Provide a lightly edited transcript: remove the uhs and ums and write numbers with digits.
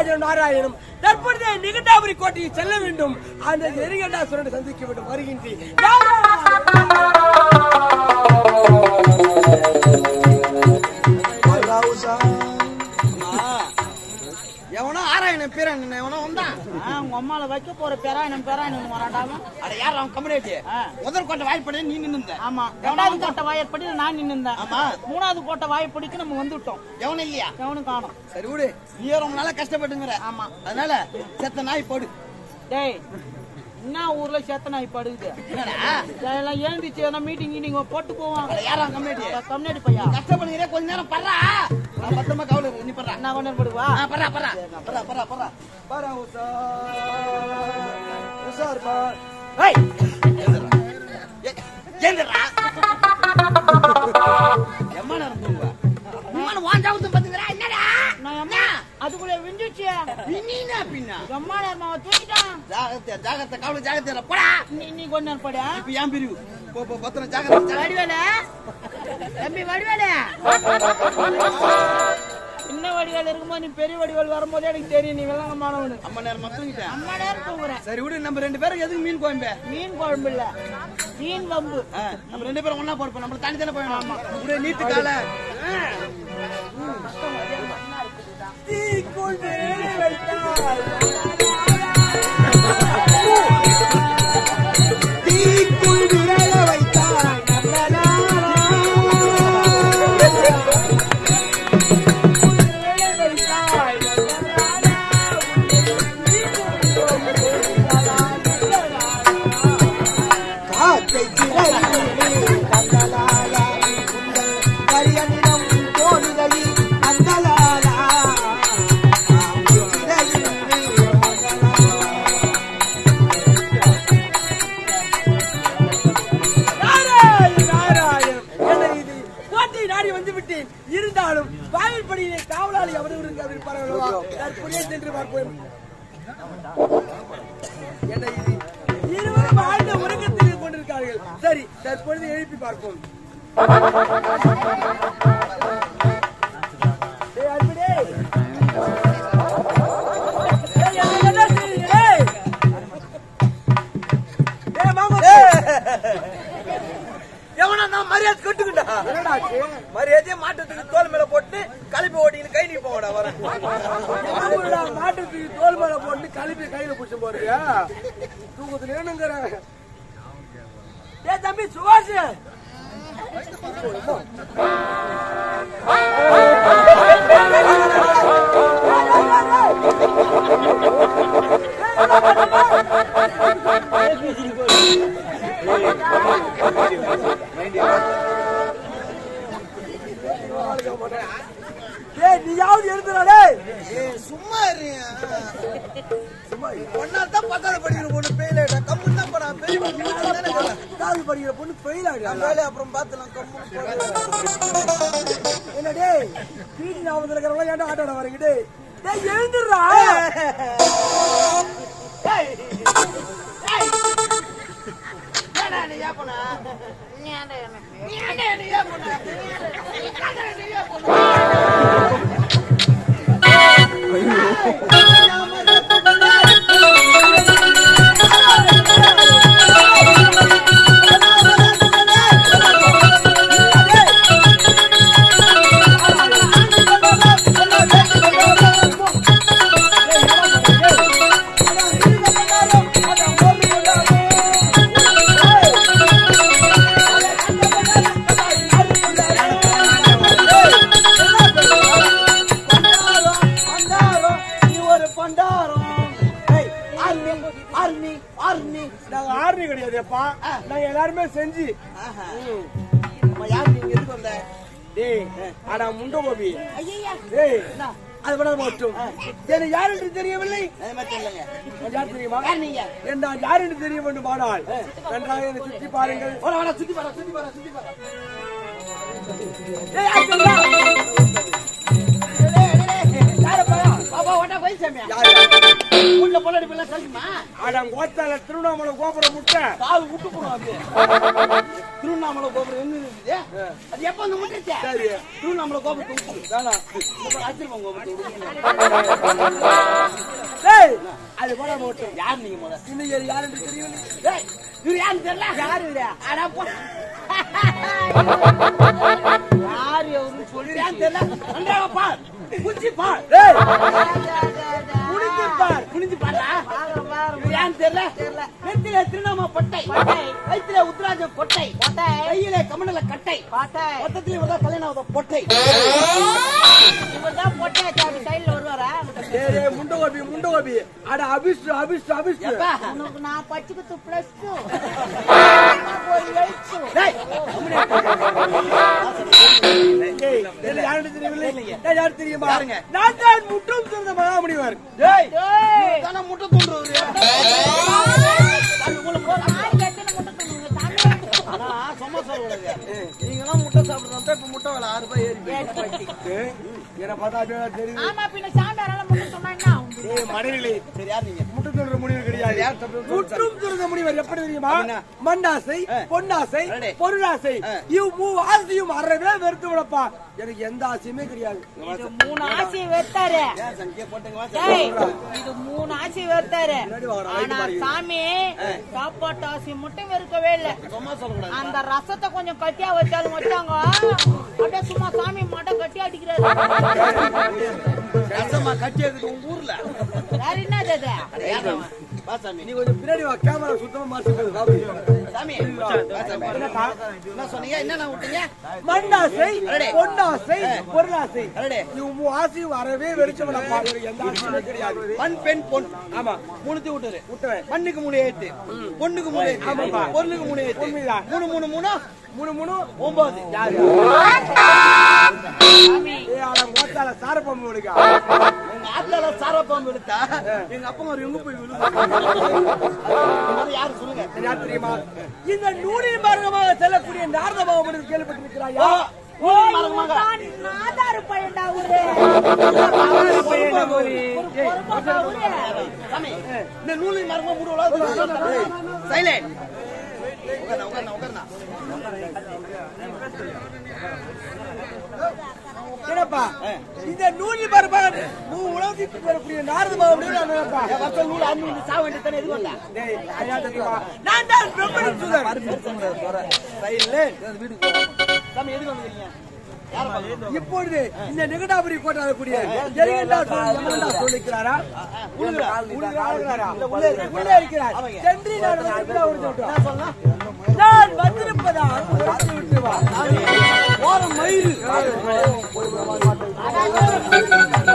நடராஜன் நாராயணம் தற்பொழுது நிகண்டாபுரி கோட்டையில் செல்ல வேண்டும். அந்த எரிகண்டாசுரனை சந்திக்க வேண்டும். வருகின்றேன். எவனோ ஆராயணம் பேராயணன் எவனோ வந்தான். உங்க அம்மால வைக்க போற பேராயணம் வராண்டாம. அட யார் அவன் கம்யூனிட்டி? முதல் கோட்டை வாய்ப்படி நீ நின்னுந்த. ஆமா. ரெண்டாவது கோட்டை வாய்ப்படி நான் நின்னுந்தேன். ஆமா. மூணாவது கோட்டை வாய்ப்படிக்கு நம்ம வந்துட்டோம். எவனும் இல்லையா? எவனும் காணோம். சரி விடு, நீ ரொம்ப நாளா கஷ்டப்பட்டுங்கிற. ஆமா. அதனால செத்த நாய் போடு. டேய் என்ன ஊர்ல செத்த நாய் படுகுது? எல்லாம் ஏந்திச்சு மீட்டிங் நீங்க போட்டு போவான். யாரா கம்யூனிட்டி? கம்யூனிட்டி பையா கஷ்டப்படுகிறே கொஞ்ச நேரம் படுறா. நான் பத்தமா கவலை இருக்கு. நீ படுறா. நான் கொஞ்ச நேரம் படுவா. படுறா படுறா படுறா படுறா படுறா படுறா உசார் பார். ஏய் ஏந்திரா. எம்மா நேரம் தூங்குவா? அம்மா வாண்டாவுது பாத்துங்கறா. என்னடா நான் அம்மா அதுக்குள்ள விஞ்சிச்சு. நீனா பின்னா அம்மா நேரமா தூக்கிட்டான். ஜாகிரதை ஜாகிரதை கவலை ஜாகிரதை போடா. நீ கொஞ்ச நேரம் படு. இப்ப ஏன் பிரிவு? போ போ பத்திர ஜாகிரதை. வடிவேல தம்பி வடிவேல சின்ன வடிவேல் இருக்கும்போது நீ பெரிய வடிவேல் வரும்போதே எனக்கு தெரியும் நீ விளங்கமானவனு. அம்மா நேரம் தூங்கிட்டேன். அம்மா நேரம் தூங்குறேன். சரி விடு, நம்ம ரெண்டு பேருக்கு எதுக்கு மீன் குழம்பு? மீன் குழம்பு இல்ல மீன் வம்பு. நம்ம ரெண்டு பேரும் ஒன்னா போறோம். நம்ம தனி தானே போயிடும். ஆமா விடு, நீட்டு கால தீக்குள் வேலை வைத்தால் தீக்குள் விரல வைத்தால் இருந்தாலும் வாயில்படியிலே காவலாளி அவர்கள் சென்று பார்ப்போம். இருவரும் ஆழ்ந்த உறக்கத்தில் கொண்டிருக்கார்கள். சரி, தற்பொழுது எழுப்பி பார்ப்போம். மரியாதை கட்டுக்கிட்டா மரியாதையே மாற்றத்துக்கு தோல் மேல போட்டு கலப்பி ஓட்டின்னு கை நீ போடா வர மாற்றத்துக்கு தோல் மேல போட்டு கலப்பி கையில புடிச்சு போறியா? தூக்கத்துல வேணுங்கிற ஏ தம்பி சுபாஷ் நீயாவது எழுதுறாடே. சும்மா சும்மா ஒன்னாத்தான் பத்தாவது படிக்கிற பொண்ணு பெயில் ஆயிட்டா. கம்மு தான் போனா பத்தாவது படிக்கிற பொண்ணு பெயில் ஆயிட்டா. அப்புறம் பாத்துலாம். கம்மு என்னடே வீட்டு ஞாபகத்துல இருக்கிறவங்க ஏன்டா ஆட்டோட வரீங்கடே? எழுந்துடுறா. நாங்க எல்லாருமே செஞ்சு யாரு நீங்க எதுக்கு வந்த? ஆனா முண்ட கோபி அது மட்டும் எனக்கு யார் என்று தெரியவில்லை. யார் தெரியுமா? என்ன யார் என்று தெரிய வேண்டும். ஆனால் நன்றாக என்னை சுற்றி பாருங்கள். சுத்தி பாரு சுத்தி பாரு சுத்தி பாரு. யாரு பாப்பா ஓட்டா போய் சாமியா? உள்ள பொண்ணு பிள்ளை சொல்லுமா அட கோத்தால திருவண்ணாமலை கோபுரம் முட்டை கால் விட்டு போடும் அது திருவண்ணாமலை கோபுரம் எங்க இருக்குது அது எப்ப வந்து முட்டுச்சு சரி திருவண்ணாமலை கோபுரத்தை விட்டு தானா ஆச்சரியம் கோபுரத்தை டேய் அது போட மாட்டோம் யார் நீங்க முதல்ல இன்னைக்கு யாருன்னு தெரியல டேய் இவரு யாருன்னு தெரியல யாரு இது? அட போ யாரு அவரு சொல்லி யாருன்னு தெரியல நன்றாக பார் குச்சி பார் டேய் குனிஞ்சு பார் குனிஞ்சு பாரா பாக்குறேன் பாக்குறேன் இவரு யாருன்னு தெரியல நெத்தில திருநாம பட்டை கைத்தில உத்ராஜ கொட்டை கையில கமண்டல கட்டை பாட்டை மொத்தத்துல இவதான் கல்யாணம் பொட்டை இவர்தான் பொட்டை சைடுல வருவாரா டேய் முண்டை கோபி அட அபிஷ்டு எப்பா உனக்கு நான் பச்சுக்கு +2 ஒரு 8 டேய் டேய் யாருன்னு தெரியவில்லை டேய் யார் தெரியுமா யாருங்க? நான் தான் முட்டும் சொந்த மகாமுனிவர் டேய் டேய் தான முட்டை தூண்டுறவரு நாளைக்கு எத்தனை முட்டை தூங்குங்க சாமி ஆனா சும்மா சொல்லக்கூடாது நீங்களாம் முட்டை சாப்பிடுறோம் இப்ப முட்டை விலை 6 ரூபாய் ஏறி போயிடுச்சு என்ன பார்த்தா அப்படியே தெரியுது ஆமா பின்ன சாமியாரால முட்டை சொன்னாங்கன்னா டேய் மடையிலே சரி யார் நீங்க முட்டு சொல்ற முனிவர் கிடையாது யார் சொல்றது? முற்றும் சொல்ற முனிவர் எப்படி தெரியுமா என்ன? மண்ணாசை பொன்னாசை அடடே. பொருளாசை இவ் ஆசையும் அறவே வெறுத்து விடப்பா எனக்கு எந்த ஆசையுமே கிடையாது இது 3 ஆசை வெத்தாரு ஏன் சங்கியா போட்டுங்க வா டேய் இது 3 ஆசை வெத்தாரு முன்னாடி வாங்கடா, ஆனா சாமி சாப்பாட்டு ஆசை மட்டும் வெறுக்கவே இல்ல சும்மா சொல்லக்கூடாது அந்த ரசத்தை கொஞ்சம் கட்டியா வச்சாலும் வச்சாங்க அப்படியே சும்மா சாமி மட்டும் கட்டி அடிக்கிறாரு ரசமா கட்டி எடுத்து உங்க ஊர்ல வேற என்னது அது அட யார் அவன்? வா சாமி நீ கொஞ்சம் பின்னாடி வா கேமரா சுத்தமா மாத்திட்டு சாமி வா சாமி என்ன சொன்னீங்க என்ன விட்டீங்க மண்ணாசை அடடே. பொன்னாசை பொருளாசை அடடே. இவ் ஆசையும் அறவே வெறுத்து விடப்பா எனக்கு எந்த ஆசையுமே கிடையாது மண் பெண் பொன் ஆமா மூணுத்தி விட்டுரு விட்டுறேன் மண்ணுக்கு 3 ஏத்து பொண்ணுக்கு 3 ஏத்து ஆமாப்பா. பொருளுக்கு 3 ஏத்து உண்மைதான். 3 3 3 மூணு 9 யாரு சாமி ஏய் அட மோத்தால சாரப்பம்பு விடுங்க உங்க ஆத்தால சாரப்பாம்பு எடுத்தா எங்க அப்பா ஒரு எங்க போய் விழுது அது யாரு சொல்லுங்க என்ன தெரியுமா இந்த நூலின் மார்க்கமாக செல்லக்கூடிய நாரத பாவம் கேள்விப்பட்டிருக்கிறாயா நாதாரு பையன்டா அவரு சாமி இந்த நூலின் மரமா மூடுவலா சைலண்ட் உட்கார்ந்தா என்னப்பா இந்த நூலின் மார்க்கமாக உலகத்துக்கு வரக்கூடிய நாரத பாவம் நூல் அம்மி சாவ வேண்டியதானே எதுவும் இல்ல நான் தான் பிரம்மன் சுதர் சைலண்ட் வீட்டுக்கு சாமி எதுக்கு வந்துக்கிறீங்க இப்பொழுது இந்த நிகடாபுரி கோட்டால கூடிய சொல்லிக்கிறாரா உள்ளே இருக்கிறார் சென்று நான் வந்திருப்பதா ஓரம் மயில்